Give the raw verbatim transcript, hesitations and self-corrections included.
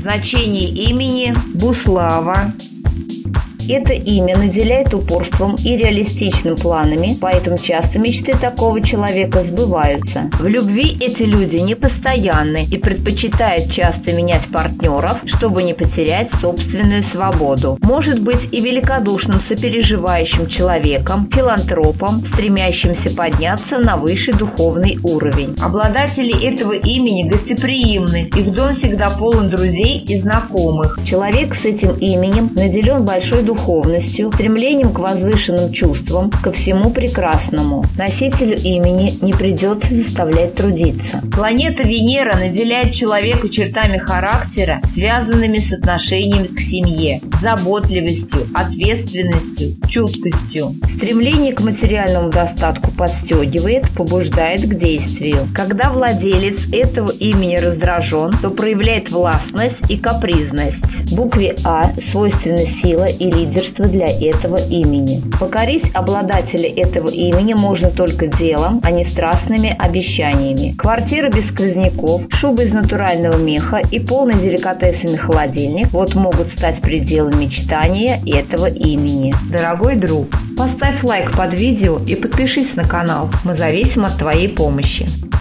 Значение имени Буслава. Это имя наделяет упорством и реалистичным планами, поэтому часто мечты такого человека сбываются. В любви эти люди непостоянны и предпочитают часто менять партнеров, чтобы не потерять собственную свободу. Может быть и великодушным сопереживающим человеком, филантропом, стремящимся подняться на высший духовный уровень. Обладатели этого имени гостеприимны, их дом всегда полон друзей и знакомых. Человек с этим именем наделен большой духовностью, духовностью, стремлением к возвышенным чувствам, ко всему прекрасному. Носителю имени не придется заставлять трудиться. Планета Венера наделяет человека чертами характера, связанными с отношением к семье, заботливостью, ответственностью, чуткостью. Стремление к материальному достатку подстегивает, побуждает к действию. Когда владелец этого имени раздражен, то проявляет властность и капризность. Букве А свойственна сила и лидерство для этого имени. Покорить обладателя этого имени можно только делом, а не страстными обещаниями. Квартира без сквозняков, шуба из натурального меха и полный деликатесами холодильник – вот могут стать пределом мечтания этого имени. Дорогой друг, поставь лайк под видео и подпишись на канал. Мы зависим от твоей помощи.